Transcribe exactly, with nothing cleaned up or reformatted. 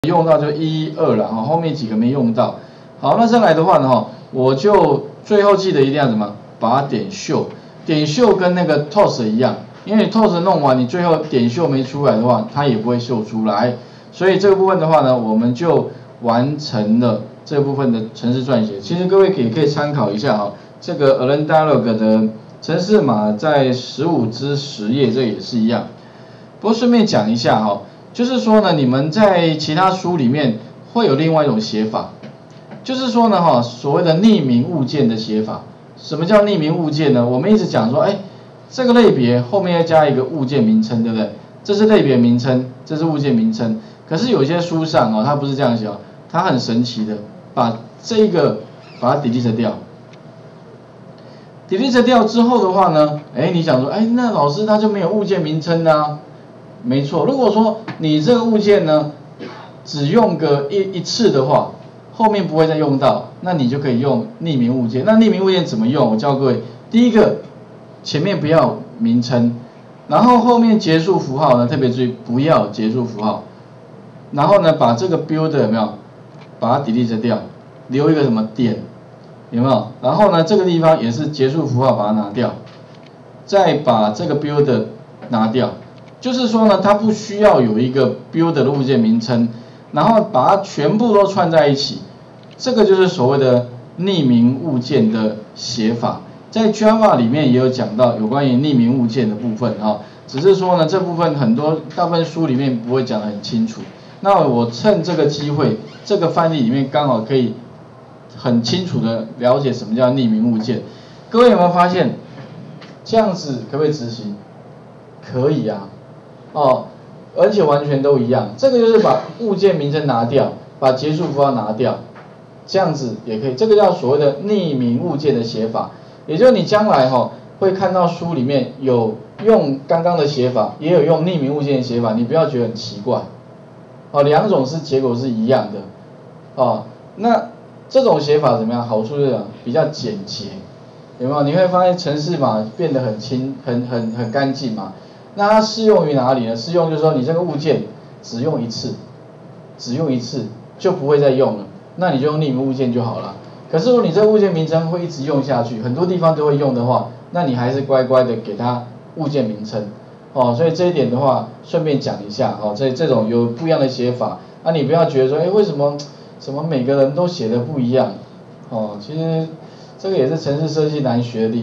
用到就一二了哈，后面几个没用到。好，那再来的话呢哈，我就最后记得一定要怎么把它点秀，点秀跟那个 toss 一样，因为你 toss 弄完，你最后点秀没出来的话，它也不会秀出来。所以这个部分的话呢，我们就完成了这部分的程式撰写。其实各位也可以参考一下哈，这个 AleanDialog 的程式码在十五之十页，这也是一样。不过顺便讲一下哈。就是说呢，你们在其他书里面会有另外一种写法，就是说呢，哈，所谓的匿名物件的写法。什么叫匿名物件呢？我们一直讲说，哎，这个类别后面要加一个物件名称，对不对？这是类别名称，这是物件名称。可是有些书上哦，它不是这样写哦，它很神奇的，把这一个把它 delete 掉。delete 掉之后的话呢，哎，你想说，哎，那老师他就没有物件名称啊？没错，如果说你这个物件呢，只用个一一次的话，后面不会再用到，那你就可以用匿名物件。那匿名物件怎么用？我教各位，第一个，前面不要名称，然后后面结束符号呢，特别注意不要结束符号，然后呢，把这个 builder 有没有，把它 delete 掉，留一个什么点，有没有？然后呢，这个地方也是结束符号把它拿掉，再把这个 builder 拿掉。就是说呢，它不需要有一个 builder 的物件名称，然后把它全部都串在一起，这个就是所谓的匿名物件的写法。在 Java 里面也有讲到有关于匿名物件的部分哈，只是说呢这部分很多大部分书里面不会讲得很清楚。那我趁这个机会，这个范例里面刚好可以很清楚的了解什么叫匿名物件。各位有没有发现，这样子可不可以执行？可以啊。哦，而且完全都一样，这个就是把物件名称拿掉，把结束符号拿掉，这样子也可以，这个叫所谓的匿名物件的写法，也就是你将来哈、哦、会看到书里面有用刚刚的写法，也有用匿名物件的写法，你不要觉得很奇怪，哦，两种是结果是一样的，哦，那这种写法怎么样？好处是比较简洁，有没有？你会发现程式码变得很清、很很很干净嘛。那它适用于哪里呢？适用就是说你这个物件只用一次，只用一次就不会再用了，那你就用匿名物件就好了。可是如果你这个物件名称会一直用下去，很多地方都会用的话，那你还是乖乖的给它物件名称，哦，所以这一点的话，顺便讲一下，哦，这这种有不一样的写法，那、啊、你不要觉得说，哎，为什么什么每个人都写的不一样，哦，其实这个也是程式设计难学的地方。